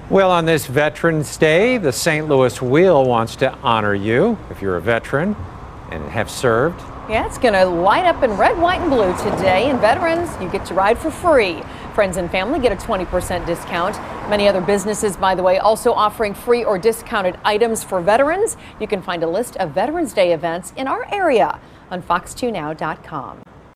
Well, on this Veterans Day, the St. Louis Wheel wants to honor you if you're a veteran and have served. Yeah, it's going to light up in red, white, and blue today. And veterans, you get to ride for free. Friends and family get a 20% discount. Many other businesses, by the way, also offering free or discounted items for veterans. You can find a list of Veterans Day events in our area on fox2now.com.